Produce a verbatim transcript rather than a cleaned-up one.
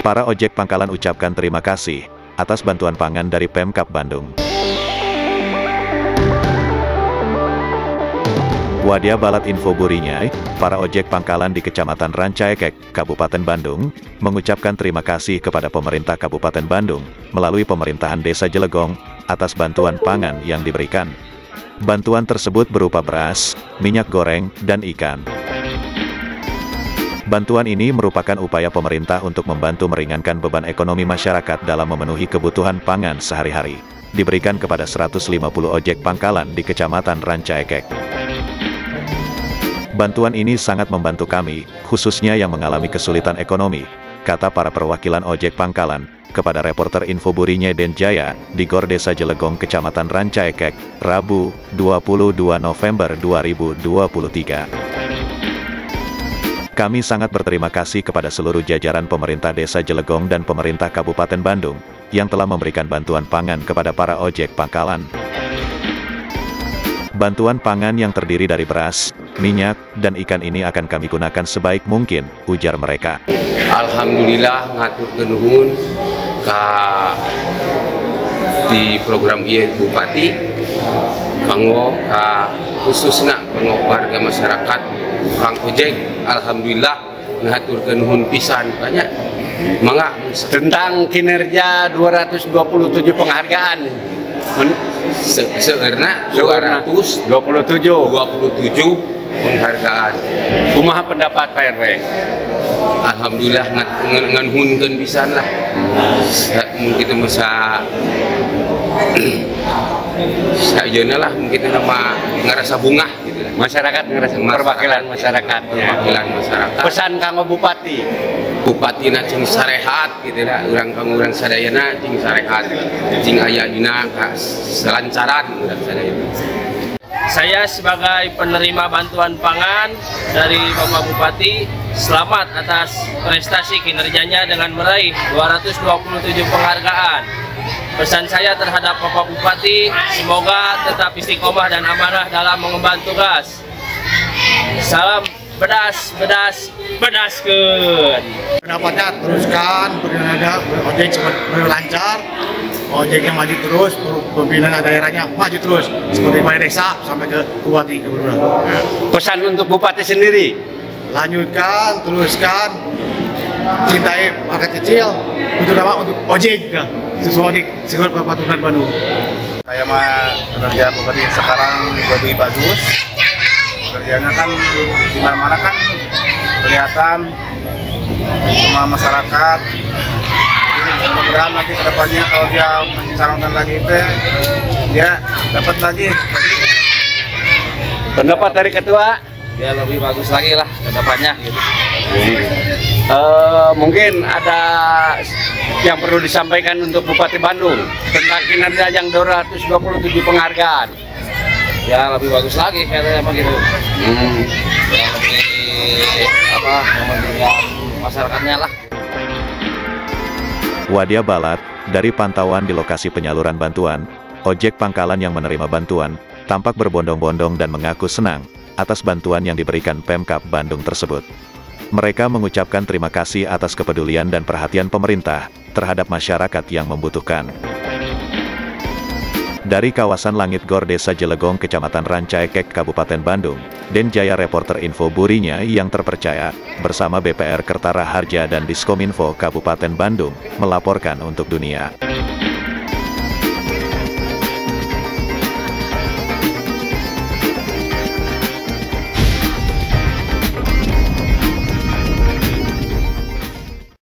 Para ojek pangkalan ucapkan terima kasih atas bantuan pangan dari Pemkab Bandung. Wadia Balat Info Burinyai, para ojek pangkalan di Kecamatan Rancaekek, Kabupaten Bandung, mengucapkan terima kasih kepada pemerintah Kabupaten Bandung, melalui pemerintahan Desa Jelegong, atas bantuan pangan yang diberikan. Bantuan tersebut berupa beras, minyak goreng, dan ikan. Bantuan ini merupakan upaya pemerintah untuk membantu meringankan beban ekonomi masyarakat dalam memenuhi kebutuhan pangan sehari-hari. Diberikan kepada seratus lima puluh ojek pangkalan di Kecamatan Rancaekek. Bantuan ini sangat membantu kami, khususnya yang mengalami kesulitan ekonomi, kata para perwakilan ojek pangkalan, kepada reporter Info Burinyai Denjaya, di Gor Desa Jelegong, Kecamatan Rancaekek, Rabu, dua puluh dua November dua ribu dua puluh tiga. Kami sangat berterima kasih kepada seluruh jajaran pemerintah Desa Jelegong dan pemerintah Kabupaten Bandung, yang telah memberikan bantuan pangan kepada para ojek pangkalan. Bantuan pangan yang terdiri dari beras, minyak, dan ikan ini akan kami gunakan sebaik mungkin, ujar mereka. Alhamdulillah ngatur nuhun ka di program ieu Bupati kanggo ka khususna kanggo warga masyarakat Kang ojek. Alhamdulillah ngatur nuhun pisan banyak. Mangga tentang kinerja dua ratus dua puluh tujuh penghargaan. Seueurna dua ratus dua puluh tujuh penghargaan. Kumaha pendapat Pak R W? Alhamdulillah nganuhunkeun pisan lah. Mungkin masa sayeuna lah mungkin nama ngerasa bunga gitu lah. Masyarakat ngerasa perwakilan masyarakat. Perwakilan masyarakat. Pesan kanggo Bupati. Bupati na cing sarehat gitu lah. Urang kang urang sadayana cing sarehat. Cing aya dina selancaran urang sadayana. Saya sebagai penerima bantuan pangan dari Bapak Bupati, selamat atas prestasi kinerjanya dengan meraih dua ratus dua puluh tujuh penghargaan. Pesan saya terhadap Bapak Bupati, semoga tetap istiqomah dan amanah dalam mengemban tugas. Salam bedas, bedas, bedaskeun. Pendapatnya teruskan, berada ojek cepat berlancar, ojek yang maju terus, pembinaan daerahnya maju terus, seperti Balai Desa sampai ke Bupati kebetulan. Pesan untuk Bupati sendiri, lanjutkan, teruskan, cintai rakyat kecil, untuk apa? Untuk ojek juga, sesuai di sekolah Kabupaten Bandung. Saya mah kerja Bupati sekarang lebih bagus. Kerjanya kan di mana-mana kan kelihatan sama masyarakat. Mudah-mudahan nanti kedepannya kalau dia mencalonkan lagi itu dia dapat lagi. Pendapat dari ketua? Ya lebih bagus lagi lah kedepannya gitu. Uh, mungkin ada yang perlu disampaikan untuk Bupati Bandung tentang kinerja yang dua ratus dua puluh tujuh penghargaan. Ya lebih bagus lagi katanya apa gitu. Hmm. Yang lebih apa mementingkan masyarakatnya lah. Wadia Balat, dari pantauan di lokasi penyaluran bantuan, ojek pangkalan yang menerima bantuan tampak berbondong-bondong dan mengaku senang atas bantuan yang diberikan Pemkab Bandung tersebut. Mereka mengucapkan terima kasih atas kepedulian dan perhatian pemerintah terhadap masyarakat yang membutuhkan. Dari kawasan Langit Gor Desa Jelegong, Kecamatan Rancaekek, Kabupaten Bandung, Denjaya reporter Info Burinyai yang terpercaya, bersama B P R Kertara Harja dan Diskominfo Kabupaten Bandung, melaporkan untuk dunia.